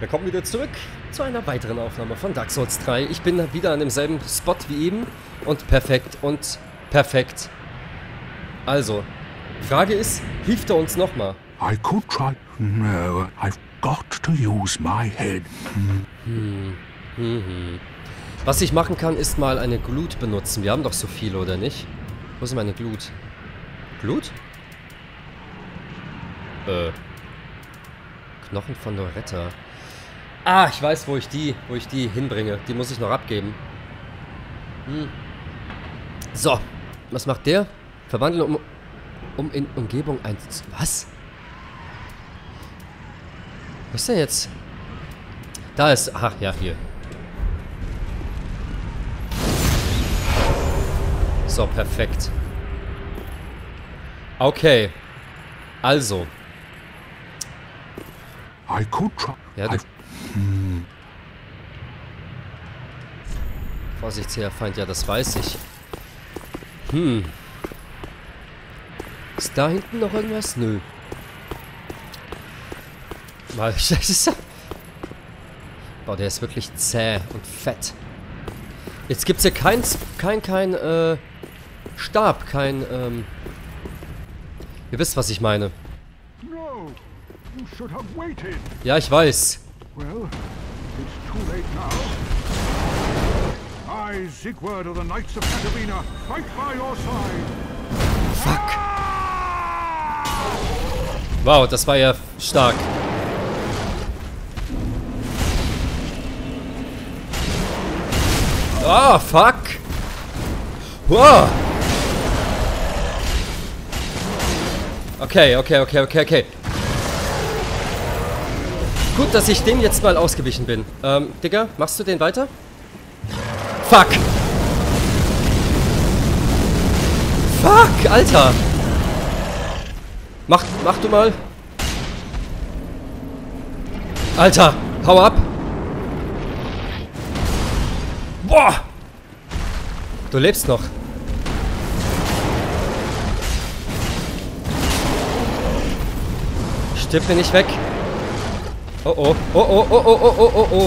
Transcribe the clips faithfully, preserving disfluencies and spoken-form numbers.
Willkommen wieder zurück zu einer weiteren Aufnahme von Dark Souls drei. Ich bin wieder an demselben Spot wie eben und perfekt und perfekt. Also, Frage ist, hilft er uns nochmal? I could try. No, I've got to use my head. Hm. Mhm. Was ich machen kann, ist mal eine Glut benutzen. Wir haben doch so viele, oder nicht? Wo ist meine Glut? Glut? Äh. Knochen von Loretta. Ah, ich weiß, wo ich die, wo ich die hinbringe. Die muss ich noch abgeben. Hm. So. Was macht der? Verwandeln, um, um in Umgebung ein... Was? Was ist denn jetzt? Da ist... Ach, ja, hier. So, perfekt. Okay. Also. I could try. Ja, du... Hm. Vorsichtsherr Feind, ja, das weiß ich. Hm. Ist da hinten noch irgendwas? Nö. Mal, das ist ja... Boah, der ist wirklich zäh und fett. Jetzt gibt's hier kein, kein, kein, äh, Stab, kein, ähm... Ihr wisst, was ich meine. No, you should have waited. Ja, ich weiß. Well, it's too late now. I, Siegward of the Knights of Katarina, fight by your side. Fuck. Wow, das war ja stark. Ah, fuck. Wow. Okay, okay, okay, okay, okay. Gut, dass ich dem jetzt mal ausgewichen bin. Ähm, Digga, machst du den weiter? Fuck! Fuck, Alter! Mach, mach du mal. Alter, hau ab! Boah! Du lebst noch. Stirb mir nicht weg. Oh oh, oh oh, oh oh, oh oh, oh oh.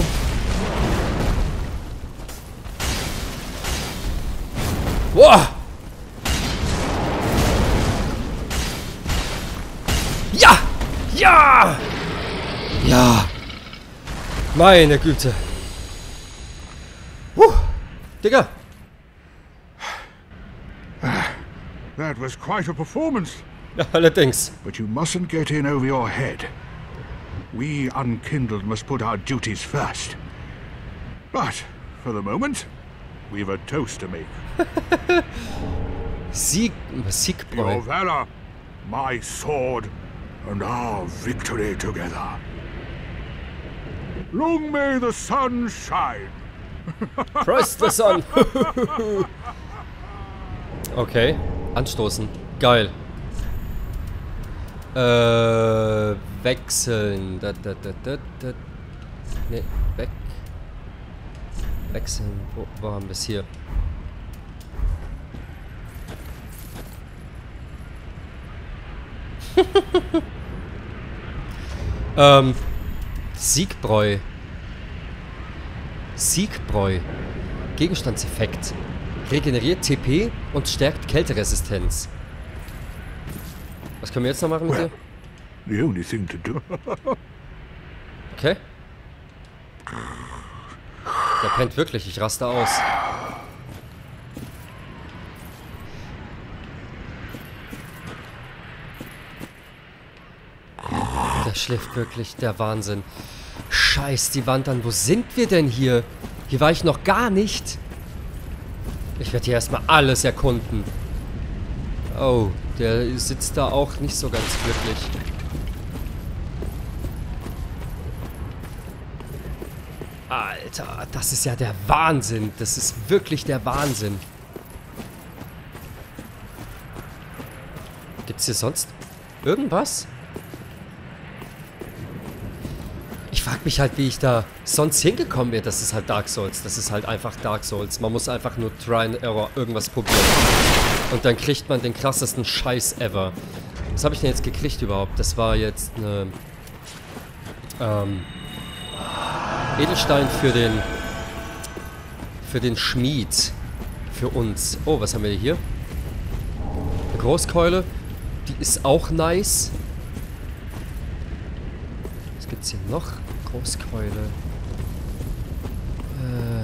Boah! Ja! Ja! Ja! Meine Güte. Huh! Digga! That was quite a performance. Ja, allerdings. But you mustn't get in over your head. We unkindled must put our duties first. But, for the moment, we've a toast to make. Sieg... Siegbräu. Your valor, my sword, and our victory together. Long may the sun shine. Christ the sun. Okay. Anstoßen. Geil. Äh, wechseln. Da, da, da, da, da. Ne, weg. Wechseln. Wo, wo haben wir es hier? ähm, Siegbräu. Siegbräu. Gegenstandseffekt. Regeneriert T P und stärkt Kälteresistenz. Was können wir jetzt noch machen mit dir? The only thing to do. Okay. Der pennt wirklich, ich raste aus. Der schläft wirklich, der Wahnsinn. Scheiß die Wand an, wo sind wir denn hier? Hier war ich noch gar nicht. Ich werde hier erstmal alles erkunden. Oh, der sitzt da auch nicht so ganz glücklich. Alter, das ist ja der Wahnsinn. Das ist wirklich der Wahnsinn. Gibt's hier sonst irgendwas? Ich frage mich halt, wie ich da sonst hingekommen wäre. Das ist halt Dark Souls. Das ist halt einfach Dark Souls. Man muss einfach nur Try and Error irgendwas probieren. Und dann kriegt man den krassesten Scheiß ever. Was habe ich denn jetzt gekriegt überhaupt? Das war jetzt eine... Ähm... Edelstein für den... Für den Schmied. Für uns. Oh, was haben wir hier? Eine Großkeule. Die ist auch nice. Was gibt's hier noch? Großkeule. Äh.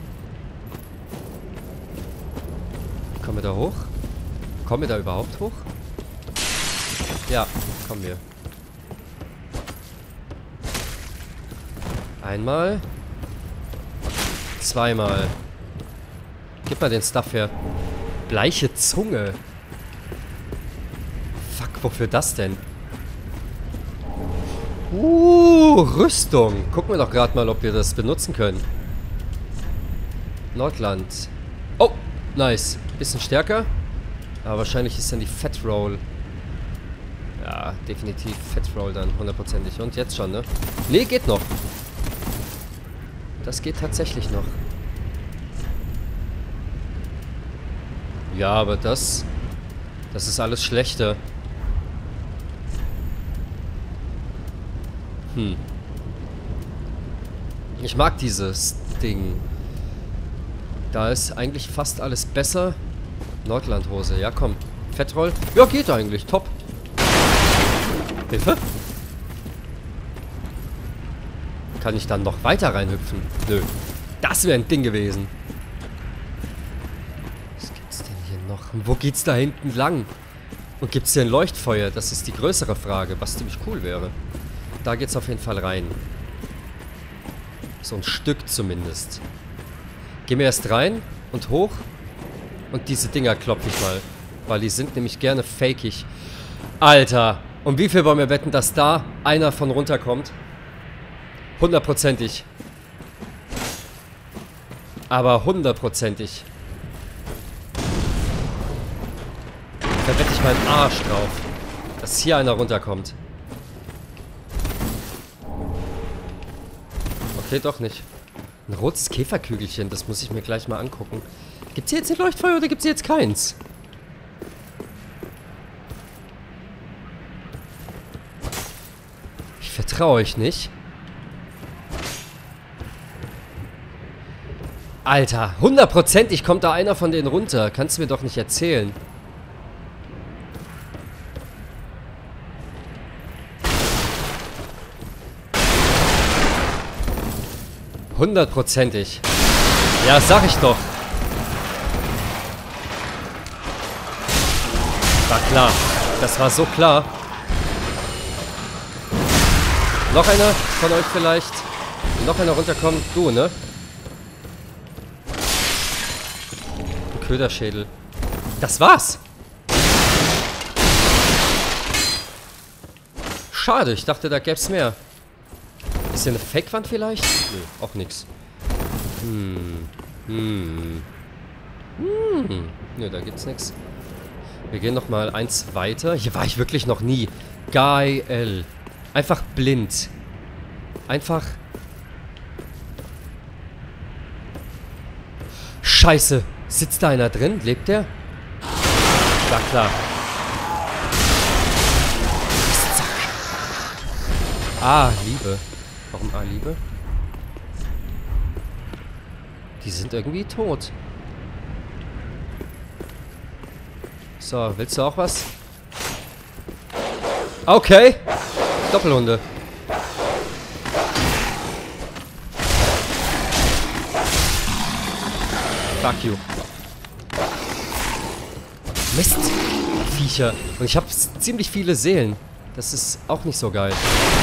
Kommen wir da hoch? Kommen wir da überhaupt hoch? Ja, kommen wir. Einmal. Zweimal. Gib mal den Stuff her. Bleiche Zunge. Fuck, wofür das denn? Uh, Rüstung. Gucken wir doch gerade mal, ob wir das benutzen können. Nordland. Oh, nice. Bisschen stärker. Aber wahrscheinlich ist dann die Fat Roll. Ja, definitiv Fat Roll dann, hundertprozentig. Und jetzt schon, ne? Nee, geht noch. Das geht tatsächlich noch. Ja, aber das... Das ist alles schlechter. Hm. Ich mag dieses Ding. Da ist eigentlich fast alles besser. Nordlandhose, ja komm. Fettroll? Ja, geht eigentlich, top. Hilfe? Kann ich dann noch weiter reinhüpfen? Nö. Das wäre ein Ding gewesen. Was gibt's denn hier noch? Und wo geht's da hinten lang? Und gibt's hier ein Leuchtfeuer? Das ist die größere Frage, was ziemlich cool wäre. Da geht's auf jeden Fall rein. So ein Stück zumindest. Gehen wir erst rein und hoch. Und diese Dinger klopfe ich mal. Weil die sind nämlich gerne fakig. Alter. Und wie viel wollen wir wetten, dass da einer von runterkommt? Hundertprozentig. Aber hundertprozentig. Da wette ich meinen Arsch drauf. Dass hier einer runterkommt. Okay, doch nicht. Ein rotes Käferkügelchen, das muss ich mir gleich mal angucken. Gibt's hier jetzt ein Leuchtfeuer oder gibt's hier jetzt keins? Ich vertraue euch nicht. Alter, hundertprozentig kommt da einer von denen runter. Kannst du mir doch nicht erzählen. Hundertprozentig. Ja, sag ich doch. War klar. Das war so klar. Noch einer von euch vielleicht? Noch einer runterkommen? Du, ne? Ein Köderschädel. Das war's. Schade, ich dachte, da gäb's mehr. Ist hier eine Fake-Wand vielleicht? Nö, auch nix. Hm. Hm. Hm. Nö, da gibt's nix. Wir gehen nochmal eins weiter. Hier war ich wirklich noch nie. Geil. Einfach blind. Einfach... Scheiße. Sitzt da einer drin? Lebt der? War klar. Ah, Liebe. Warum A, Liebe? Die sind irgendwie tot. So, willst du auch was? Okay. Doppelhunde. Fuck you. Mist. Viecher. Und ich habe ziemlich viele Seelen. Das ist auch nicht so geil.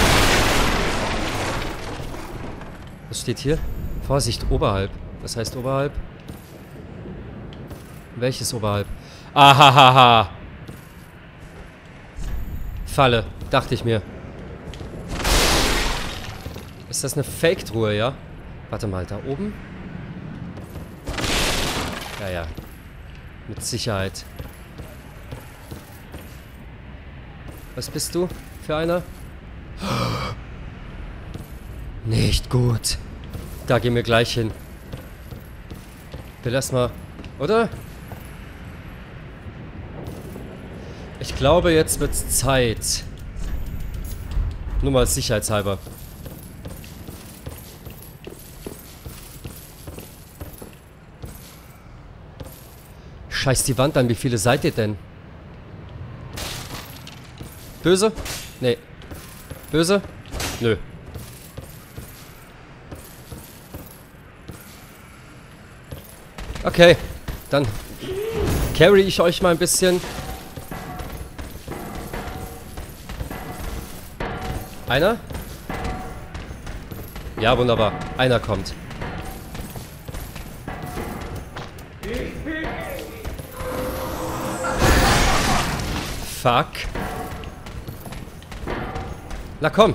Was steht hier? Vorsicht, oberhalb. Was heißt oberhalb? Welches oberhalb? Ahahaha. Falle, dachte ich mir. Ist das eine Fake-Truhe, ja? Warte mal, da oben? Ja, ja. Mit Sicherheit. Was bist du für einer? Nicht gut. Da gehen wir gleich hin. Will erstmal, oder? Ich glaube, jetzt wird's Zeit. Nur mal sicherheitshalber. Scheiß die Wand an, wie viele seid ihr denn? Böse? Nee. Böse? Nö. Okay, dann carry ich euch mal ein bisschen. Einer? Ja, wunderbar. Einer kommt. Fuck. Na komm.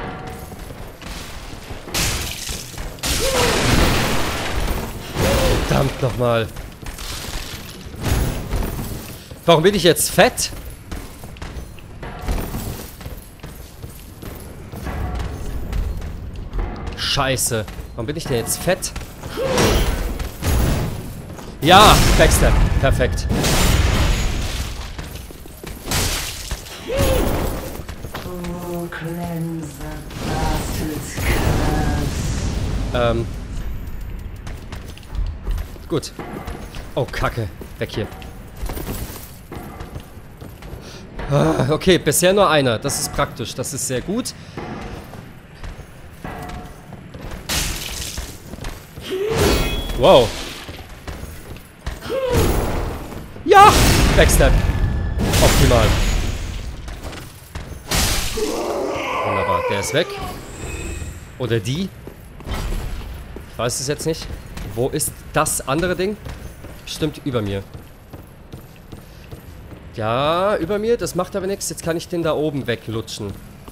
Verdammt nochmal. Warum bin ich jetzt fett? Scheiße. Warum bin ich denn jetzt fett? Ja, Backstab. Perfekt. Ähm. Gut. Oh, Kacke. Weg hier. Ah, okay, bisher nur einer. Das ist praktisch. Das ist sehr gut. Wow. Ja! Backstab. Optimal. Wunderbar. Der ist weg. Oder die. Ich weiß es jetzt nicht. Wo ist das andere Ding? Bestimmt über mir. Ja, über mir. Das macht aber nichts. Jetzt kann ich den da oben weglutschen.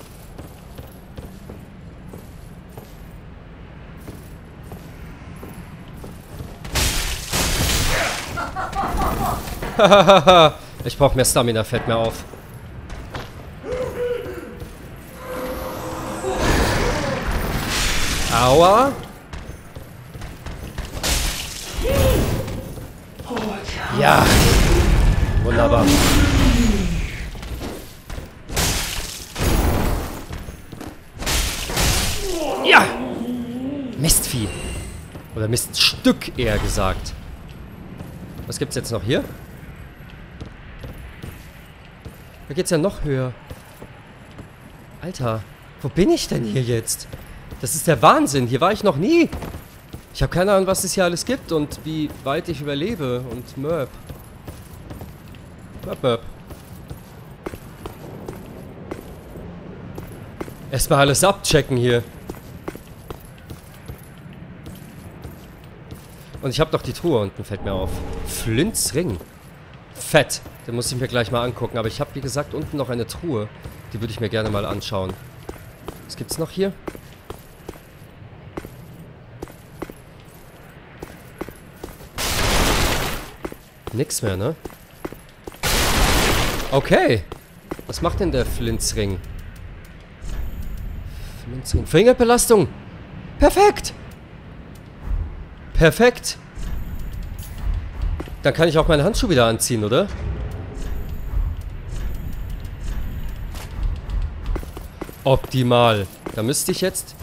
Ich brauche mehr Stamina, fällt mir auf. Aua. Ja. Wunderbar. Ja. Mistvieh. Oder Miststück, eher gesagt. Was gibt's jetzt noch hier? Da geht's ja noch höher. Alter, wo bin ich denn hier jetzt? Das ist der Wahnsinn. Hier war ich noch nie. Ich habe keine Ahnung, was es hier alles gibt und wie weit ich überlebe. Und Mörb. Mörb, Mörb. Erstmal alles abchecken hier. Und ich habe doch die Truhe unten, fällt mir auf. Flints Ring. Fett. Den muss ich mir gleich mal angucken. Aber ich habe, wie gesagt, unten noch eine Truhe. Die würde ich mir gerne mal anschauen. Was gibt's noch hier? Nix mehr, ne? Okay. Was macht denn der Flints Ring? Flints Ring. Fingerbelastung. Perfekt. Perfekt. Dann kann ich auch meine Handschuhe wieder anziehen, oder? Optimal. Da müsste ich jetzt...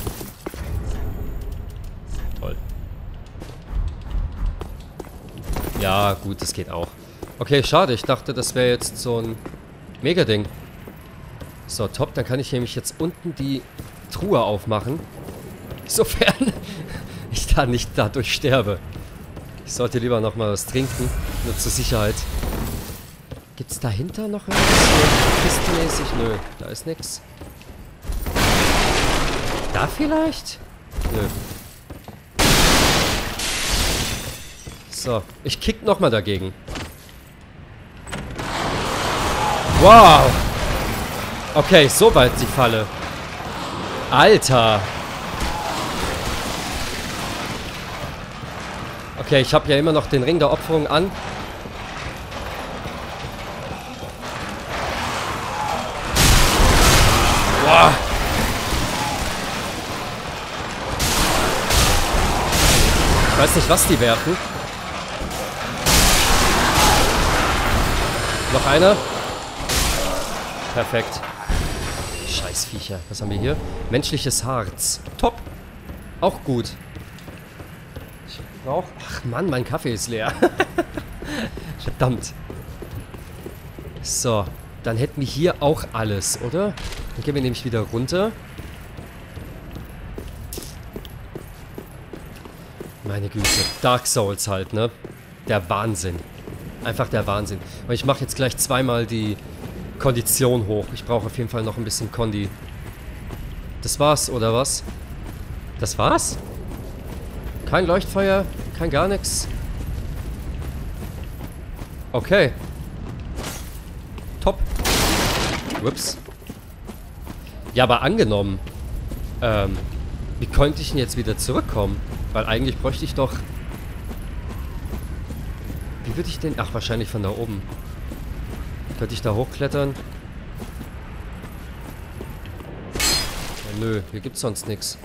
Toll. Ja, gut, das geht auch. Okay, schade. Ich dachte, das wäre jetzt so ein Mega-Ding. So, top. Dann kann ich nämlich jetzt unten die Truhe aufmachen. Sofern ich da nicht dadurch sterbe. Ich sollte lieber noch mal was trinken. Nur zur Sicherheit. Gibt's dahinter noch irgendwas? Kistenmäßig? Nö, da ist nix. Da vielleicht? Nö. So, ich kick noch mal dagegen. Wow! Okay, so weit die Falle. Alter! Okay, ich habe ja immer noch den Ring der Opferung an. Boah. Ich weiß nicht, was die werfen. Noch einer. Perfekt. Scheiß Viecher. Was haben wir hier? Menschliches Harz. Top. Auch gut. Brauch. Ach Mann, mein Kaffee ist leer. Verdammt. So, dann hätten wir hier auch alles, oder? Dann gehen wir nämlich wieder runter. Meine Güte. Dark Souls halt, ne? Der Wahnsinn. Einfach der Wahnsinn. Und ich mache jetzt gleich zweimal die Kondition hoch. Ich brauche auf jeden Fall noch ein bisschen Kondi. Das war's, oder was? Das war's? Kein Leuchtfeuer, kein gar nichts. Okay. Top. Ups. Ja, aber angenommen. Ähm, wie konnte ich denn jetzt wieder zurückkommen? Weil eigentlich bräuchte ich doch... Wie würde ich denn... Ach, wahrscheinlich von da oben. Könnte ich da hochklettern? Ja, nö, hier gibt's sonst nichts.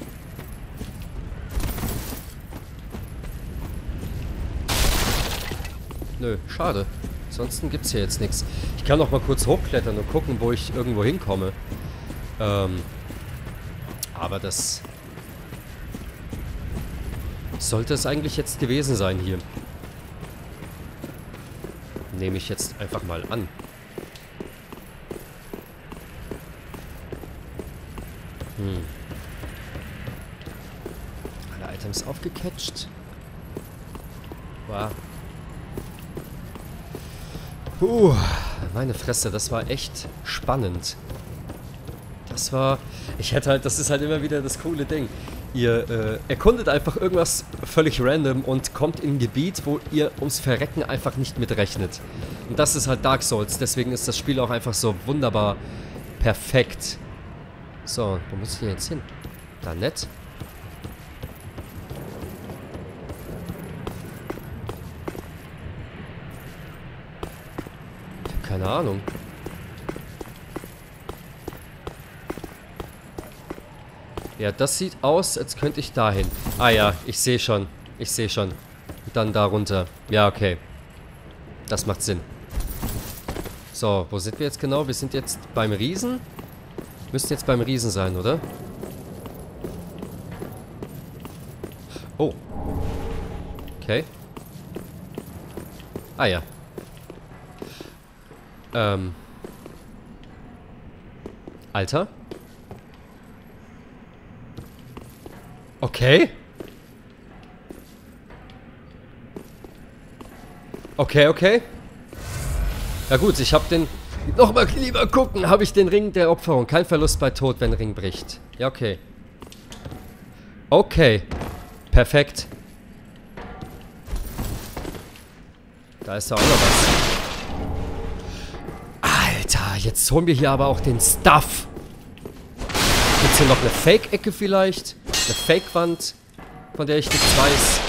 Nö, schade. Ansonsten gibt's hier jetzt nichts. Ich kann noch mal kurz hochklettern und gucken, wo ich irgendwo hinkomme. Ähm... Aber das... Sollte es eigentlich jetzt gewesen sein hier. Nehme ich jetzt einfach mal an. Hm. Alle Items aufgecatcht. Wow. Puh, meine Fresse, das war echt spannend. Das war... Ich hätte halt... Das ist halt immer wieder das coole Ding. Ihr äh, erkundet einfach irgendwas völlig random und kommt in ein Gebiet, wo ihr ums Verrecken einfach nicht mitrechnet. Und das ist halt Dark Souls. Deswegen ist das Spiel auch einfach so wunderbar perfekt. So, wo muss ich jetzt hin? Da nett. Ich hab keine Ahnung. Ja, das sieht aus, als könnte ich dahin. Ah ja, ich sehe schon. Ich sehe schon. Und dann da runter. Ja, okay. Das macht Sinn. So, wo sind wir jetzt genau? Wir sind jetzt beim Riesen. Müssten jetzt beim Riesen sein, oder? Oh. Okay. Ah ja. Ähm. Alter. Okay. Okay, okay. Ja gut, ich habe den... Nochmal lieber gucken. Habe ich den Ring der Opferung. Kein Verlust bei Tod, wenn Ring bricht. Ja, okay. Okay. Perfekt. Da ist da auch noch was. Alter, jetzt holen wir hier aber auch den Stuff. Gibt's hier noch eine Fake-Ecke vielleicht? Eine Fake-Wand, von der ich nichts weiß.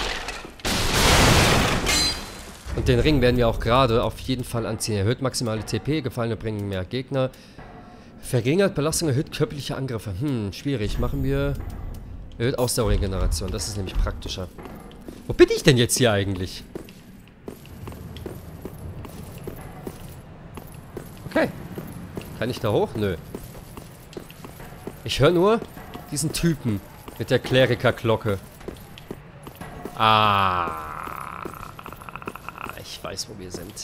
Und den Ring werden wir auch gerade auf jeden Fall anziehen. Erhöht maximale T P, Gefallene bringen mehr Gegner. Verringert Belastung, erhöht körperliche Angriffe. Hm, schwierig. Machen wir... Erhöht Ausdauerregeneration, das ist nämlich praktischer. Wo bin ich denn jetzt hier eigentlich? Okay. Kann ich da hoch? Nö. Ich höre nur diesen Typen mit der Klerikerglocke. Ah. Ich weiß, wo wir sind.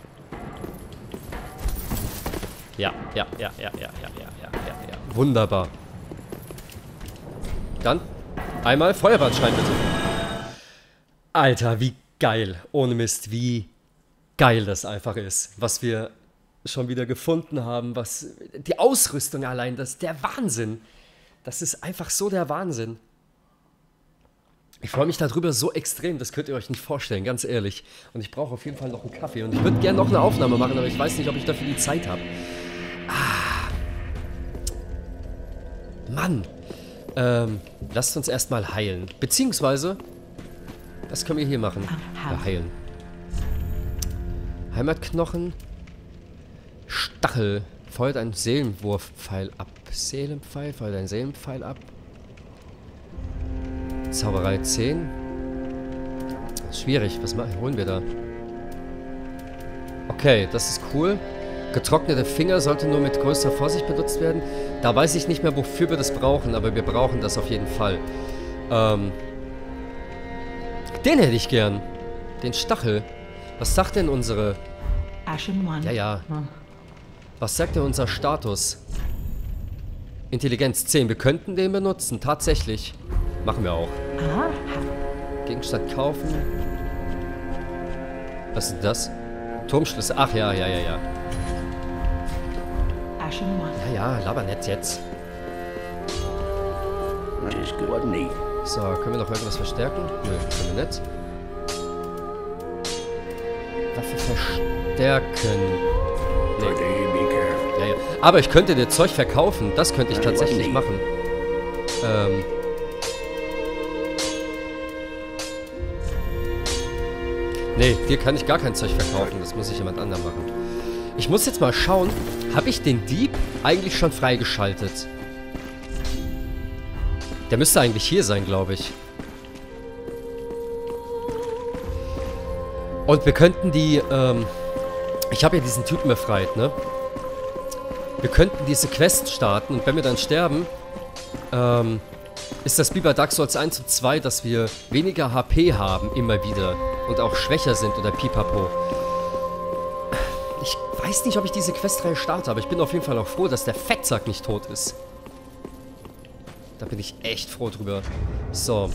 Ja, ja, ja, ja, ja, ja, ja, ja, ja, ja. Wunderbar. Dann einmal Feuerbandschein bitte. Alter, wie geil. Ohne Mist, wie geil das einfach ist. Was wir schon wieder gefunden haben. Was die Ausrüstung allein, das ist der Wahnsinn. Das ist einfach so der Wahnsinn. Ich freue mich darüber so extrem, das könnt ihr euch nicht vorstellen, ganz ehrlich. Und ich brauche auf jeden Fall noch einen Kaffee. Und ich würde gerne noch eine Aufnahme machen, aber ich weiß nicht, ob ich dafür die Zeit habe. Ah. Mann. Ähm, lasst uns erstmal heilen. Beziehungsweise, was können wir hier machen? Ja, heilen. Heimatknochen. Stachel. Feuert einen Seelenwurfpfeil ab. Seelenpfeil, feuert einen Seelenpfeil ab. Zauberei zehn. Schwierig, was machen, holen wir da? Okay, das ist cool. Getrocknete Finger sollte nur mit größter Vorsicht benutzt werden. Da weiß ich nicht mehr, wofür wir das brauchen, aber wir brauchen das auf jeden Fall. Ähm, den hätte ich gern. Den Stachel. Was sagt denn unsere... Ashen One. Ja, ja. Hm. Was sagt denn unser Status? Intelligenz zehn. Wir könnten den benutzen. Tatsächlich. Machen wir auch. Aha. Gegenstand kaufen. Was ist das? Turmschlüssel. Ach ja, ja, ja, ja. Ashen One. Ja, ja, laber nett jetzt. So, können wir noch irgendwas verstärken? Nö, können wir nicht. Waffe verstärken. Nee. Ja, ja. Aber ich könnte dir Zeug verkaufen. Das könnte ich tatsächlich machen. Ähm. Nee, dir kann ich gar kein Zeug verkaufen. Das muss ich jemand anderem machen. Ich muss jetzt mal schauen. Habe ich den Dieb eigentlich schon freigeschaltet? Der müsste eigentlich hier sein, glaube ich. Und wir könnten die, ähm... ich habe ja diesen Typen befreit, ne? Wir könnten diese Quest starten und wenn wir dann sterben, ähm... ist das wie bei Dark Souls eins und zwei, dass wir weniger H P haben, immer wieder. Und auch schwächer sind oder pipapo. Ich weiß nicht, ob ich diese Questreihe starte, aber ich bin auf jeden Fall auch froh, dass der Fettsack nicht tot ist. Da bin ich echt froh drüber. So.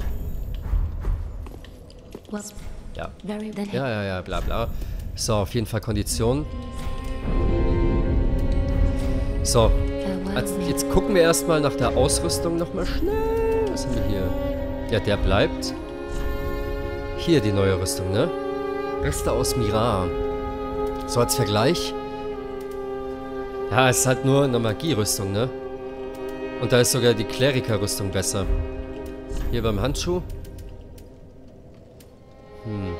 Ja. Ja, ja, ja, bla bla. So, auf jeden Fall Kondition. So. Also jetzt gucken wir erstmal nach der Ausrüstung nochmal schnell. Was haben wir hier? Ja, der bleibt. Hier die neue Rüstung, ne? Reste aus Mirar. So als Vergleich. Ja, es ist halt nur eine Magierüstung, ne? Und da ist sogar die Klerikerrüstung besser. Hier beim Handschuh. Hm.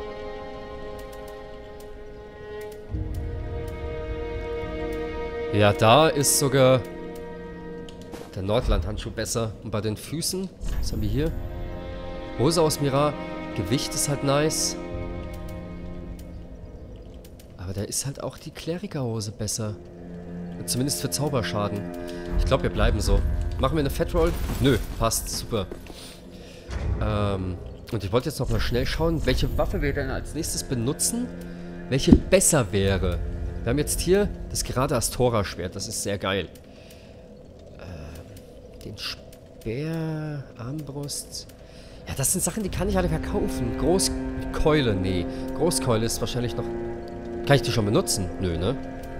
Ja, da ist sogar der Nordland-Handschuh besser. Und bei den Füßen, was haben wir hier? Hose aus Mirar. Gewicht ist halt nice. Aber da ist halt auch die Klerikerhose besser. Zumindest für Zauberschaden. Ich glaube, wir bleiben so. Machen wir eine Fatroll? Nö, passt. Super. Ähm, und ich wollte jetzt noch mal schnell schauen, welche Waffe wir denn als nächstes benutzen. Welche besser wäre. Wir haben jetzt hier das gerade Astora-Schwert. Das ist sehr geil. Ähm, den Speer, Armbrust. Ja, das sind Sachen, die kann ich alle verkaufen. Großkeule, nee. Großkeule ist wahrscheinlich noch... Kann ich die schon benutzen? Nö, ne?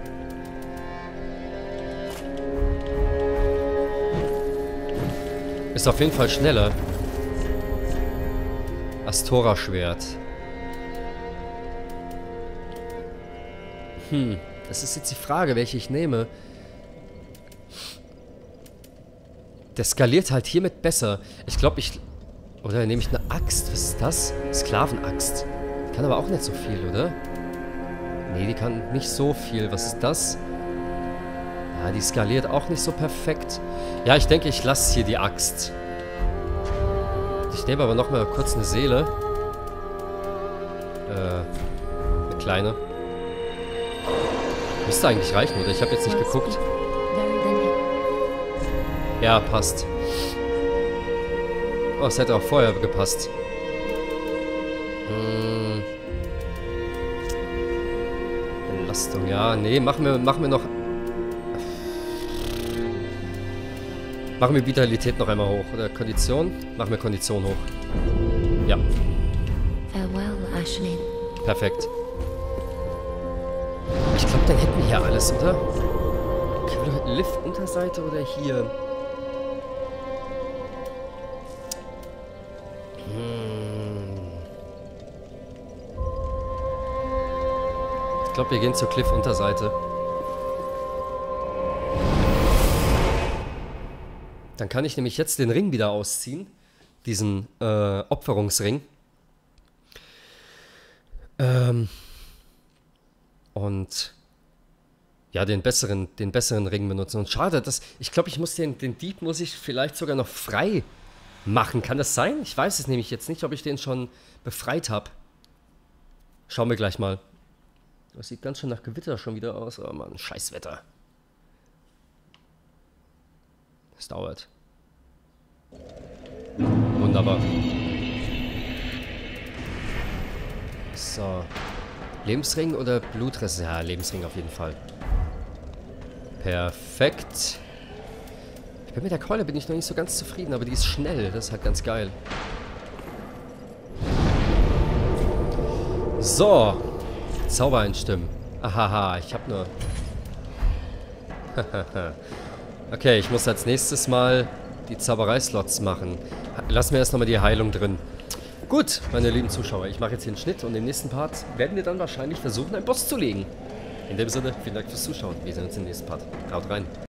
Ist auf jeden Fall schneller. Astora-Schwert. Hm, das ist jetzt die Frage, welche ich nehme. Der skaliert halt hiermit besser. Ich glaube, ich... Oder nehme ich eine Axt? Was ist das? Sklavenaxt. Die kann aber auch nicht so viel, oder? Nee, die kann nicht so viel. Was ist das? Ja, die skaliert auch nicht so perfekt. Ja, ich denke, ich lasse hier die Axt. Ich nehme aber noch mal kurz eine Seele. Äh, eine kleine. Müsste eigentlich reichen, oder? Ich habe jetzt nicht geguckt. Ja, passt. Oh, es hätte auch vorher gepasst. Hm. Belastung, ja. Nee, machen wir, machen wir noch... Machen wir Vitalität noch einmal hoch. Oder Kondition? Machen wir Kondition hoch. Ja. Perfekt. Ich glaube, dann hätten wir hier alles, oder? Lift Unterseite oder hier? Hm. Ich glaube, wir gehen zur Cliff Unterseite. Dann kann ich nämlich jetzt den Ring wieder ausziehen. Diesen äh, Opferungsring. Ähm. Und ja, den besseren, den besseren Ring benutzen. Und schade, dass ich glaube, ich muss den, den Dieb muss ich vielleicht sogar noch frei machen. Kann das sein? Ich weiß es nämlich jetzt nicht, ob ich den schon befreit habe. Schauen wir gleich mal. Das sieht ganz schön nach Gewitter schon wieder aus. Oh Mann, scheiß Wetter. Es dauert. Wunderbar. So. Lebensring oder Blutreste? Ja, Lebensring auf jeden Fall. Perfekt. Ich bin mit der Keule bin ich noch nicht so ganz zufrieden, aber die ist schnell. Das ist halt ganz geil. So. Zauber einstimmen. Ahaha, ich hab nur... Okay, ich muss als nächstes mal die Zauberei-Slots machen. Lass mir erst nochmal die Heilung drin. Gut, meine lieben Zuschauer, ich mache jetzt hier einen Schnitt und im nächsten Part werden wir dann wahrscheinlich versuchen, einen Boss zu legen. In dem Sinne, vielen Dank fürs Zuschauen. Wir sehen uns im nächsten Part. Haut rein.